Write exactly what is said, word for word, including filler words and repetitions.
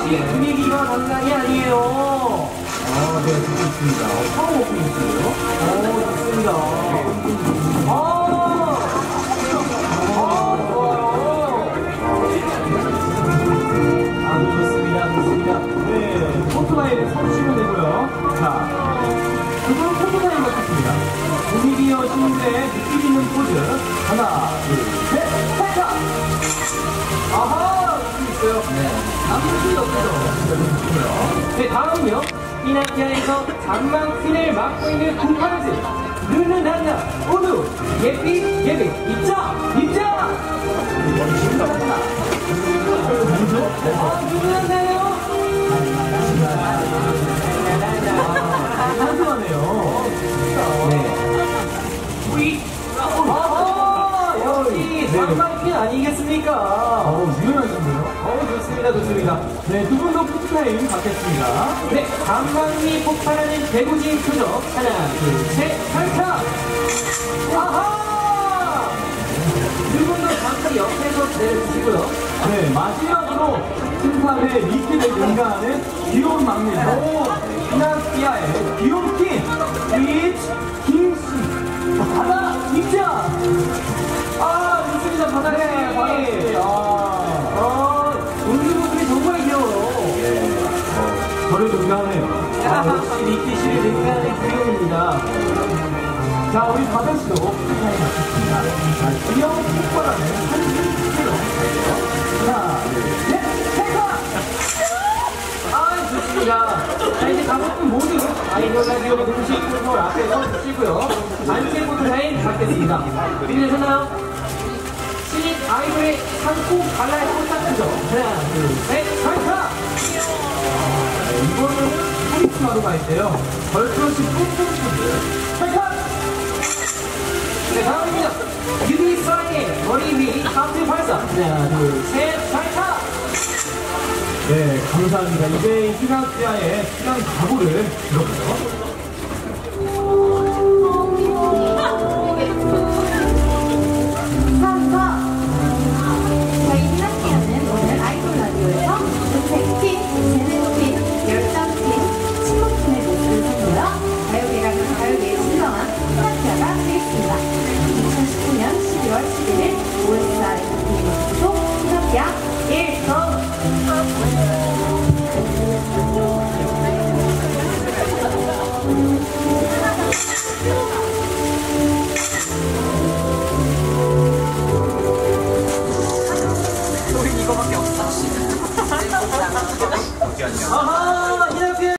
역시 분위기가 장난이 아니에요. 아, 네, 듣고 있습니다. 처음 먹고 있어요. 오, 좋습니다. 아, 아, 좋아요. 아, 좋습니다. 좋습니다. 네, 포토타임을 서주시면 되고요. 자, 그건 포토타임 받겠습니다. 분위기어 신인데 느낌 있는 포즈. 하나, 둘, 셋, 찰칵! 아하! 느낌 있어요. 네. 아무 소리 없어요. 네, 다음은요. 이나피아에서 잔망신을 맡고 있는 두 파르즈. 눈은 한나, 모두 예삐, 예삐, 입장! 입장! 누구죠? 아, 눈은 한나요? 상큼하네요. 네. 우이! 아하! 역시 잔망신 아니겠습니까? 어우, 유명하셨네요. 어우, 좋습니다, 좋습니다. 네, 두 분도 포토타임 받겠습니다. 네, 잔망이 폭발하는 대구진 표정. 하나, 둘, 셋, 찰칵! 아하! 두 분도 잠시 옆에서 기다려주시고요. 네, 마지막으로 심사에 리키를 능가하는 귀여운 막내. 오, 이나피아의 귀여운 퀸, 리치 김씨. 바다 입장! 아, 좋습니다, 바다씨. 네, 바다씨. 아, 아, 웃는 모습이 정말 귀여워요. 네. 어, 저를 능가하네요. 아, 역시 리키 씨를 능가하는 귀여움입니다. 자, 우리 바다씨도 포토타임 마쳤습니다. 자, 귀여운 폭발하는 한줄 표정. 하나, 둘, 셋, 찰칵! 아, 좋습니다. 자, 이제 다섯 분 모두 아이돌 라디오 공식 콘솔 앞에 서주시고요. 단체 포토타임 받겠습니다. 준비되셨나요? 신인 아이돌의 상코 갈라의 콘서트죠. 하나, 둘, 셋, 찰칵! 네, 이거는 포인트마로 가 있대요. 걸크러쉬 뿜뿜 찰칵! 네, 다음입니다. 유니사의 머리 위 하트 발사. 하나, 둘, 셋, 찰칵! 네, 감사합니다. 이제 희나피아의 시간 각오를 들어보죠. 저희 희나피아는 오늘 아이돌 라디오에서 음색팀, 재능팀, 열정팀, 친목팀의 모습을 선보여 가요계가 가요계의 진정한 희나피아가 되겠습니다. 이천십구 년 십이월 십일일 오에스알 엔터테인먼트 소속 희나피아 일성 아하, 이날